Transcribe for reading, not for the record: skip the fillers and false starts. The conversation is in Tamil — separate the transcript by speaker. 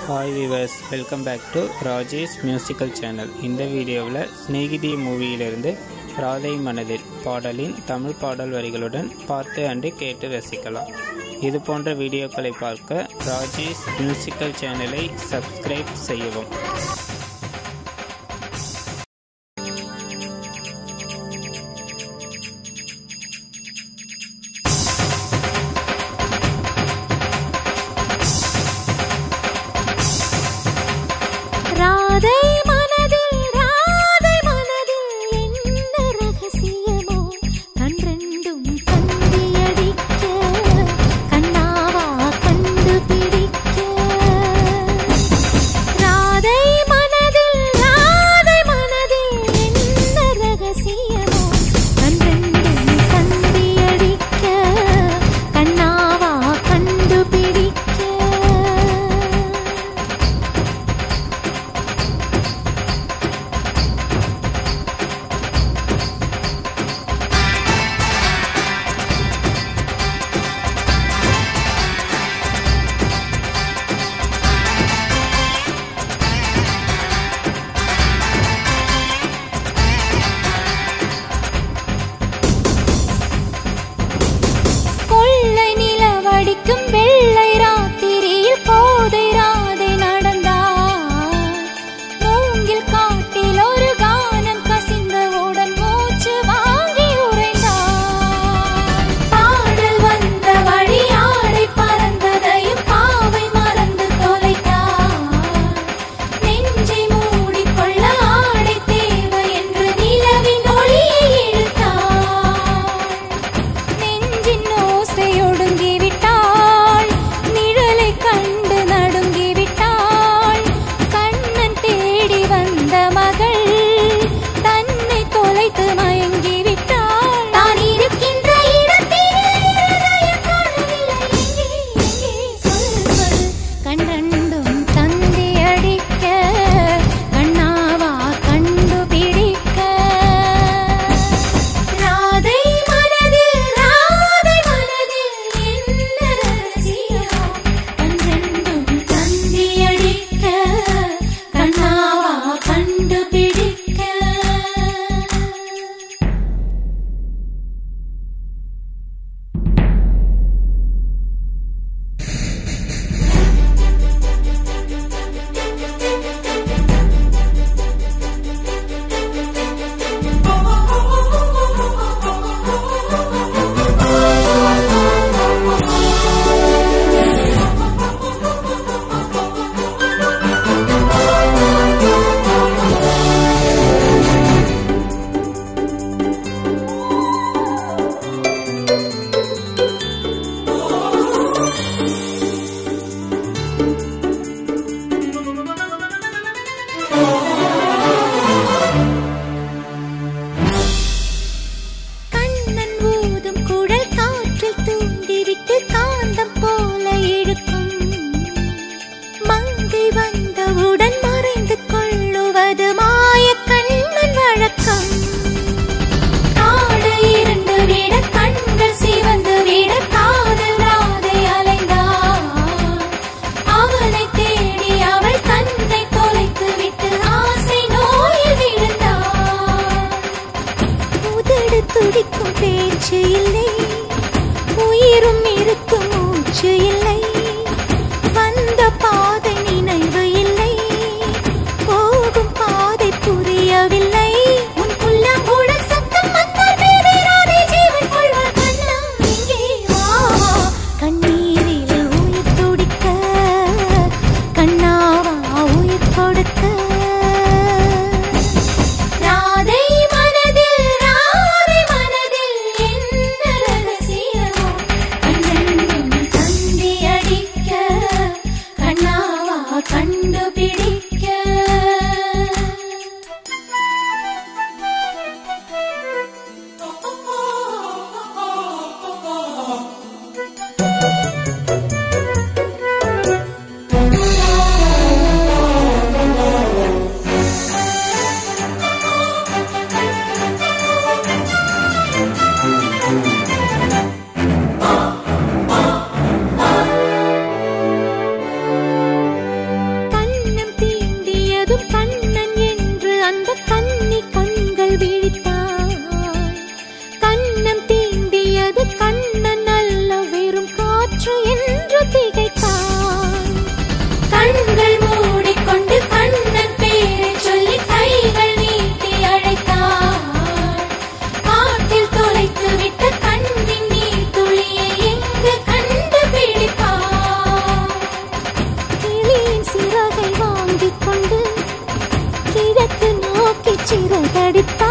Speaker 1: Hi viewers, welcome back to Rajesh Musical Channel. இந்த வீடியோவில் ஸ்நேகிதி மூவியிலிருந்து ராதை மனதில் பாடலின் தமிழ் பாடல் வரிகளுடன் பார்த்து அண்டு கேட்டு ரசிக்கலாம். இது போன்ற வீடியோக்களை பார்க்க ராஜேஷ் மியூசிக்கல் சேனலை சப்ஸ்கிரைப் செய்யவும்.
Speaker 2: ராதை மனதில் என்ன ரகசியமோ கண்ரெண்டும் கந்தியடிக்க கண்ணாவா கண்டுபிடிக்க ராதை மனதில் என்ன ரகசியமோ கண்ரெண்டும் கந்தியடிக்க கண்ணாவா கண்டுபிடிக்க வெள்ளை ராத்திரியில் போதை ராதை நடந்தார். மூங்கில் காட்டில் ஒரு கானம் கசிந்தவுடன் மூச்சு வாங்கி உறைந்தார். பாடல் வந்த வழி ஆடை பறந்ததையும் பாவை மறந்து தொலைத்தார். நெஞ்சை மூடிக்கொள்ள ஆடை தேவை என்று நிலவின் ஒளியை இழுத்தார். நெஞ்சின் ஓசை ஒடுங்கிவிட்டார். வந்தவுடன் மறைந்து கொள்ளுவது மாய கண்ணன் வழக்கம். ஆடை இரண்டு விட கண்கள் சிவந்து விட காதல் ராதை அலைந்தார். அவனை தேடி அவள் தன்னை தொலைத்து விட்டு ஆசை நோயில் விழுந்தார். உதடு துடிக்கும் பேச்சு இல்லை, உயிரும் இருக்கும் மூச்சு இல்லை. வந்த பாதை நினைவு இல்லை, போகும் பாதை புரியவில்லை. உன் புல்லாம் உடல் சத்தம் வந்தால் பேராதே ஜீவன் கொள்வார். கண்ணா இங்கே வா, கண்ணீரில் உயிர் துடிக்க கண்ணாவா உயிர் கொடுக்க. ராதை மனதில் என்ன அடித்த